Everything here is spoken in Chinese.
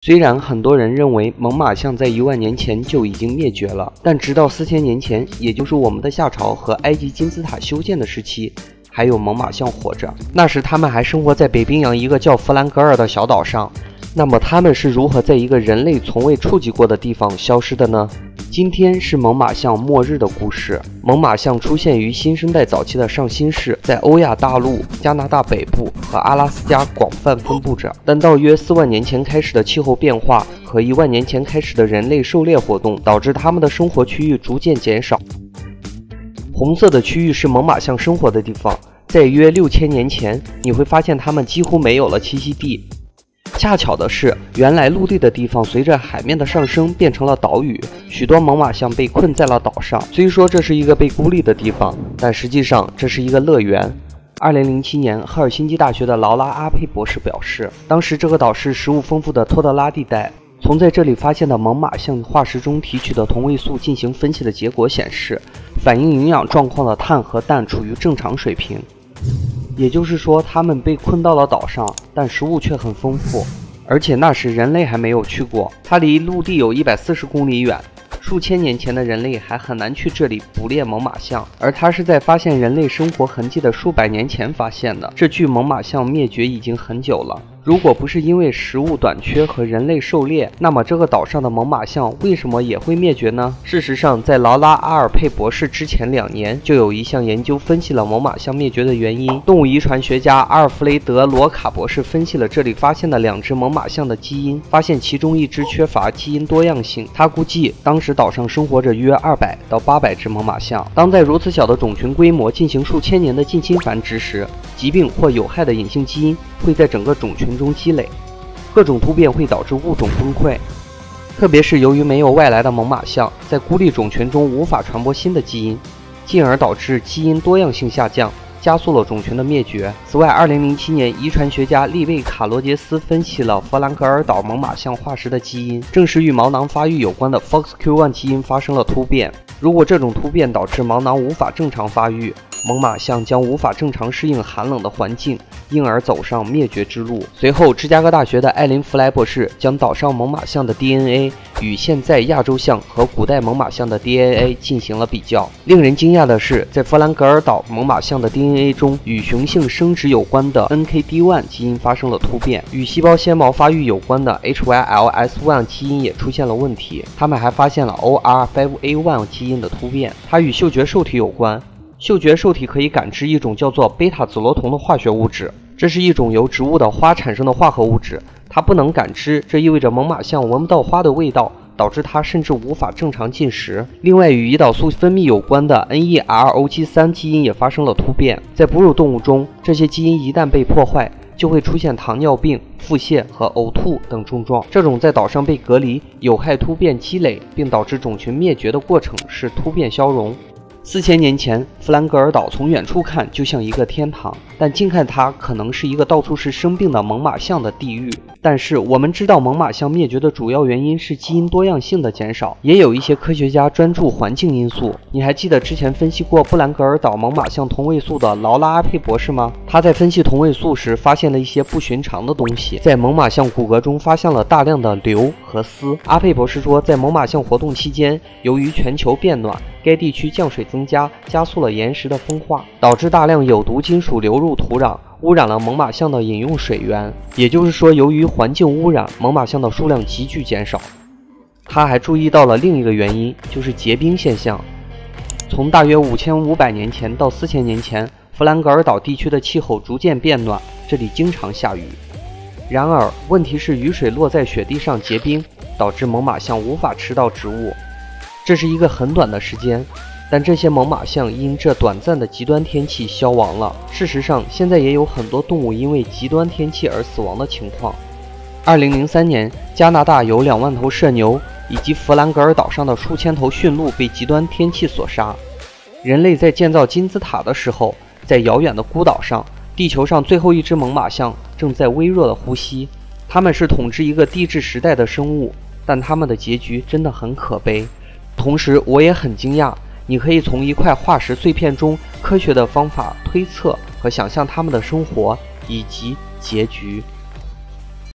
虽然很多人认为猛犸象在1万年前就已经灭绝了，但直到4000年前，也就是我们的夏朝和埃及金字塔修建的时期，还有猛犸象活着。那时它们还生活在北冰洋一个叫弗兰格尔的小岛上。那么它们是如何在一个人类从未触及过的地方消失的呢？今天是猛犸象末日的故事。猛犸象出现于新生代早期的上新世，在欧亚大陆、加拿大北部和阿拉斯加广泛分布着。但到约4万年前开始的气候变化和1万年前开始的人类狩猎活动，导致它们的生活区域逐渐减少。红色的区域是猛犸象生活的地方，在约6000年前，你会发现它们几乎没有了栖息地。恰巧的是，原来陆地的地方随着海面的上升变成了岛屿，许多猛犸象被困在了岛上。虽说这是一个被孤立的地方，但实际上这是一个乐园。2007年，赫尔辛基大学的劳拉·阿佩博士表示，当时这个岛是食物丰富的托德拉地带。从在这里发现的猛犸象化石中提取的同位素进行分析的结果显示，反映营养状况的碳和氮处于正常水平。也就是说，它们被困到了岛上，但食物却很丰富，而且那时人类还没有去过，它离陆地有140公里远。数千年前的人类还很难去这里捕猎猛犸象，而它是在发现人类生活痕迹的数百年前发现的。这距猛犸象灭绝已经很久了。如果不是因为食物短缺和人类狩猎，那么这个岛上的猛犸象为什么也会灭绝呢？事实上，在劳拉·阿尔佩博士之前2年，就有一项研究分析了猛犸象灭绝的原因。动物遗传学家阿尔弗雷德·罗卡博士分析了这里发现的2只猛犸象的基因，发现其中1只缺乏基因多样性。他估计当时岛上生活着约200到800只猛犸象。当在如此小的种群规模进行数千年的近亲繁殖时，疾病或有害的隐性基因会在整个种群中积累，各种突变会导致物种崩溃。特别是由于没有外来的猛犸象，在孤立种群中无法传播新的基因，进而导致基因多样性下降，加速了种群的灭绝。此外，2007年，遗传学家利贝卡·罗杰斯分析了弗兰格尔岛猛犸象化石的基因，证实与毛囊发育有关的 FOXQ1 基因发生了突变。如果这种突变导致毛囊无法正常发育，猛犸象将无法正常适应寒冷的环境，因而走上灭绝之路。随后，芝加哥大学的艾琳·弗莱博士将岛上猛犸象的 DNA 与现在亚洲象和古代猛犸象的 DNA 进行了比较。令人惊讶的是，在弗兰格尔岛猛犸象的 DNA 中，与雄性生殖有关的 NKD1 基因发生了突变，与细胞纤毛发育有关的 HYLS1 基因也出现了问题。他们还发现了 OR5A1 基因的突变，它与嗅觉受体有关。嗅觉受体可以感知一种叫做贝塔紫罗酮的化学物质，这是一种由植物的花产生的化合物质，它不能感知，这意味着猛犸象闻不到花的味道，导致它甚至无法正常进食。另外，与胰岛素分泌有关的 NEROG3 基因也发生了突变。在哺乳动物中，这些基因一旦被破坏，就会出现糖尿病、腹泻和呕吐等症状。这种在岛上被隔离、有害突变积累并导致种群灭绝的过程是突变消融。4000年前，弗兰格尔岛从远处看就像一个天堂，但近看它可能是一个到处是生病的猛犸象的地狱。但是我们知道，猛犸象灭绝的主要原因是基因多样性的减少，也有一些科学家专注环境因素。你还记得之前分析过布兰格尔岛猛犸象同位素的劳拉·阿佩博士吗？他在分析同位素时发现了一些不寻常的东西，在猛犸象骨骼中发现了大量的硫和锶。阿佩博士说，在猛犸象活动期间，由于全球变暖，该地区降水增加，加速了岩石的风化，导致大量有毒金属流入土壤，污染了猛犸象的饮用水源。也就是说，由于环境污染，猛犸象的数量急剧减少。他还注意到了另一个原因，就是结冰现象。从大约5500年前到4000年前，弗兰格尔岛地区的气候逐渐变暖，这里经常下雨。然而，问题是雨水落在雪地上结冰，导致猛犸象无法吃到植物。这是一个很短的时间，但这些猛犸象因这短暂的极端天气消亡了。事实上，现在也有很多动物因为极端天气而死亡的情况。2003年，加拿大有2万头麝牛以及弗兰格尔岛上的数千头驯鹿被极端天气所杀。人类在建造金字塔的时候，在遥远的孤岛上，地球上最后一只猛犸象正在微弱的呼吸。它们是统治一个地质时代的生物，但它们的结局真的很可悲。同时，我也很惊讶，你可以从一块化石碎片中科学的方法推测和想象它们的生活以及结局。